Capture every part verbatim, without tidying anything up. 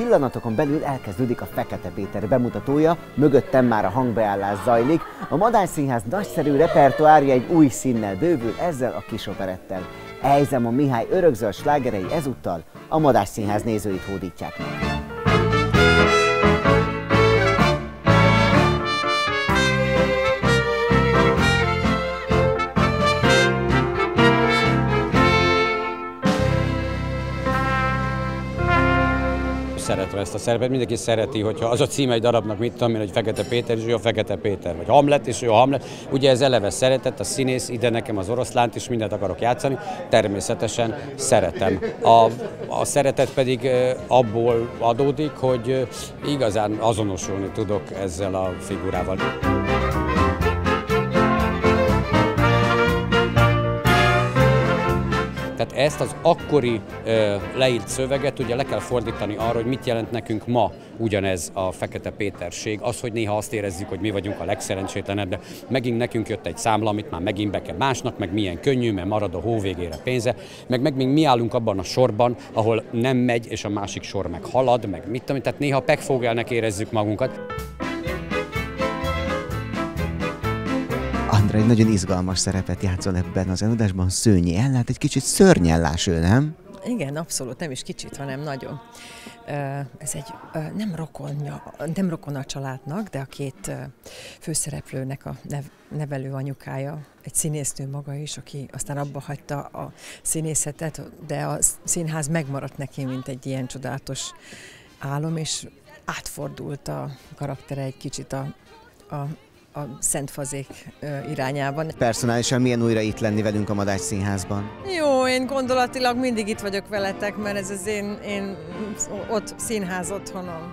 pillanatokon belül elkezdődik a Fekete Péter bemutatója, mögöttem már a hangbeállás zajlik. A Madách Színház nagyszerű repertoárja egy új színnel bővül ezzel a kis operettel. Ejzem a Mihály örökzöld slágerei ezúttal a Madách Színház nézőit hódítják meg. Szeretem ezt a szerepet, mindenki szereti, hogyha az a címe egy darabnak, mit tudom én, hogy Fekete Péter, és ő a Fekete Péter, vagy Hamlet, és ő a Hamlet. Ugye ez eleve szeretet, a színész, ide nekem az oroszlánt is, mindent akarok játszani, természetesen szeretem. A, a szeretet pedig abból adódik, hogy igazán azonosulni tudok ezzel a figurával. Tehát ezt az akkori ö, leírt szöveget ugye le kell fordítani arra, hogy mit jelent nekünk ma ugyanez a Fekete Péterség. Az, hogy néha azt érezzük, hogy mi vagyunk a legszerencsétlenebb, de megint nekünk jött egy számla, amit már megint be kell másnak, meg milyen könnyű, mert marad a hó végére pénze, meg, meg még mi állunk abban a sorban, ahol nem megy, és a másik sor meg halad, meg mit tudom, tehát néha pegfógelnek érezzük magunkat. Andra egy nagyon izgalmas szerepet játszol ebben az előadásban, Szőnyi Ellát, egy kicsit szörnyellás ő, nem? Igen, abszolút, nem is kicsit, hanem nagyon. Ez egy nem rokon, nem rokon a családnak, de a két főszereplőnek a nevelő anyukája, egy színésznő maga is, aki aztán abba hagyta a színészetet, de a színház megmaradt neki, mint egy ilyen csodálatos álom, és átfordult a karaktere egy kicsit a, a a Szentfazék irányában. Personálisan milyen újra itt lenni velünk a Madách Színházban? Jó, én gondolatilag mindig itt vagyok veletek, mert ez az én, én ott színház otthonom.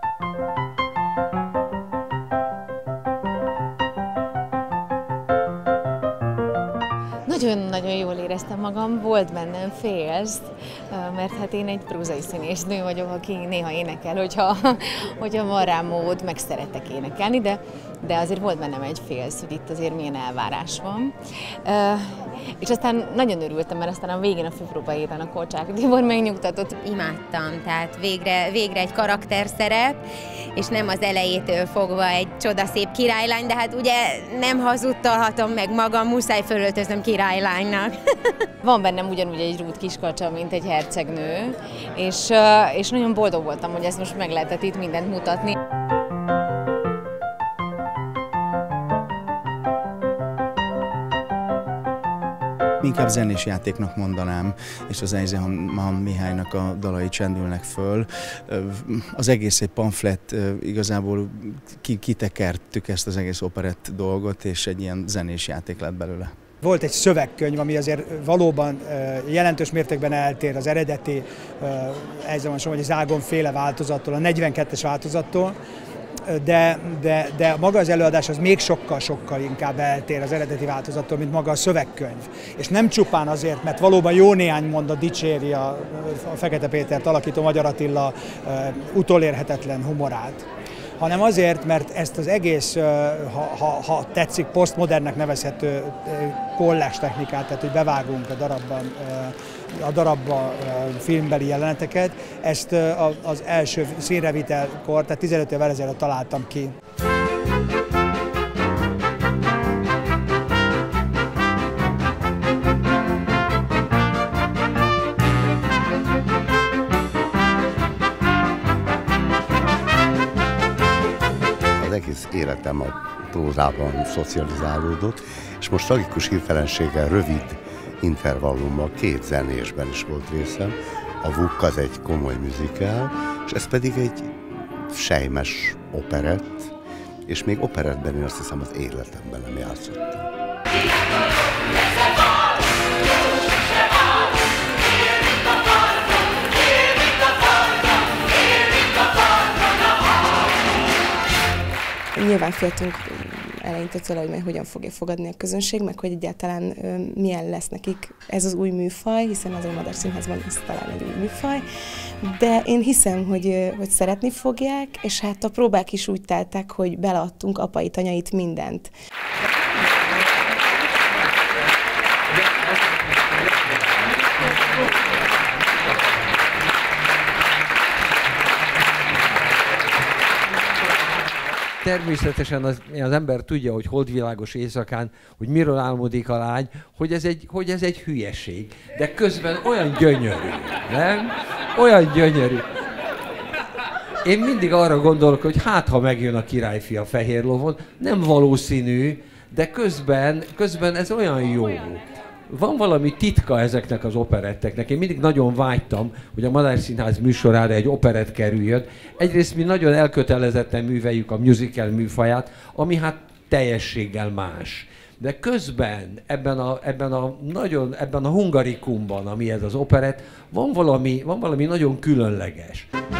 Nagyon-nagyon jól éreztem magam, volt bennem félsz, mert hát én egy prózai színésznő vagyok, aki néha énekel, hogyha, hogyha van rá mód, meg szeretek énekelni, de, de azért volt bennem egy félsz, hogy itt azért milyen elvárás van. És aztán nagyon örültem, mert aztán a végén a főpróba héten a Korcsák Tibor megnyugtatott. Imádtam, tehát végre, végre egy karakterszerep, és nem az elejétől fogva egy csodaszép királylány, de hát ugye nem hazudtalhatom meg magam, muszáj fölöltözöm királylánynak. Van bennem ugyanúgy egy rút kiskacsa, mint egy hercegnő, és, és nagyon boldog voltam, hogy ezt most meg lehetett itt mindent mutatni. Inkább zenés játéknak mondanám, és az Ejzem a Mihálynak a dalai csendülnek föl. Az egész egy pamflet, igazából kitekertük ezt az egész operett dolgot, és egy ilyen zenés játék lett belőle. Volt egy szövegkönyv, ami azért valóban jelentős mértékben eltér az eredeti Ejzem a Zágon féle változattól, a negyvenkettes változattól, De, de, de maga az előadás az még sokkal-sokkal inkább eltér az eredeti változattól, mint maga a szövegkönyv. És nem csupán azért, mert valóban jó néhány mondat dicséri a, a Fekete Pétert alakító Magyar Attila uh, utolérhetetlen humorát, hanem azért, mert ezt az egész, ha, ha, ha tetszik, posztmodernnek nevezhető kollás technikát, tehát hogy bevágunk a darabban, a darabba filmbeli jeleneteket, ezt az első színrevitelkor, tehát tizenöt évvel ezelőtt találtam ki. Az egész életem a prózában szocializálódott, és most tragikus hirtelenséggel rövid intervallummal két zenésben is volt részem. A Vuk az egy komoly musical, és ez pedig egy sejmes operett, és még operettben én azt hiszem az életemben nem játszottam. Nyilván féltünk eleinte tőle, hogy meg hogyan fogja fogadni a közönség, meg hogy egyáltalán milyen lesz nekik ez az új műfaj, hiszen azért a Madách Színházban ez talán egy új műfaj, de én hiszem, hogy, hogy szeretni fogják, és hát a próbák is úgy teltek, hogy beleadtunk apait, anyait, mindent. természetesen az, az ember tudja, hogy holdvilágos éjszakán, hogy miről álmodik a lány, hogy ez egy, hogy ez egy hülyeség. De közben olyan gyönyörű, nem? Olyan gyönyörű. Én mindig arra gondolok, hogy hát, ha megjön a királyfi a fehér lovon, nem valószínű, de közben, közben ez olyan jó. Van valami titka ezeknek az operetteknek. Én mindig nagyon vágytam, hogy a Madách Színház műsorára egy operett kerüljön. Egyrészt mi nagyon elkötelezetten műveljük a musical műfaját, ami hát teljességgel más. De közben ebben a, ebben a, nagyon, ebben a hungarikumban, ami ez az operett, van valami, van valami nagyon különleges.